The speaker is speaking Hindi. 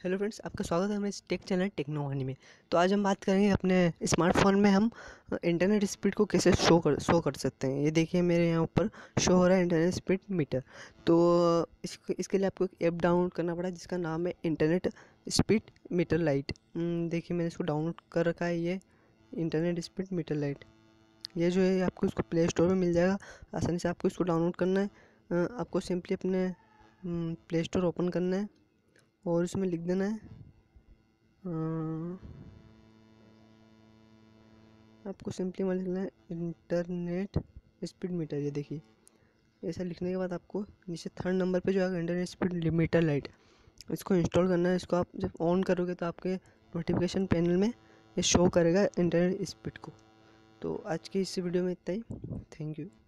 हेलो फ्रेंड्स, आपका स्वागत है हमारे इस टेक चैनल टेक्नोवानी में। तो आज हम बात करेंगे अपने स्मार्टफोन में हम इंटरनेट स्पीड को कैसे शो कर सकते हैं। ये देखिए मेरे यहाँ ऊपर शो हो रहा है इंटरनेट स्पीड मीटर। तो इसके लिए आपको एक ऐप डाउनलोड करना पड़ा जिसका नाम है इंटरनेट स्पीड मीटर लाइट। देखिए मैंने इसको डाउनलोड कर रखा है, ये इंटरनेट स्पीड मीटर लाइट। ये जो है आपको इसको प्ले स्टोर में मिल जाएगा, आसानी से आपको इसको डाउनलोड करना है। आपको सिंपली अपने प्ले स्टोर ओपन करना है और इसमें लिख देना है आपको सिंपली मान लिखना है इंटरनेट स्पीड मीटर। ये देखिए ऐसा लिखने के बाद आपको नीचे थर्ड नंबर पे जो है इंटरनेट स्पीड मीटर लाइट, इसको इंस्टॉल करना है। इसको आप जब ऑन करोगे तो आपके नोटिफिकेशन पैनल में ये शो करेगा इंटरनेट स्पीड को। तो आज की इस वीडियो में इतना ही। Thank you.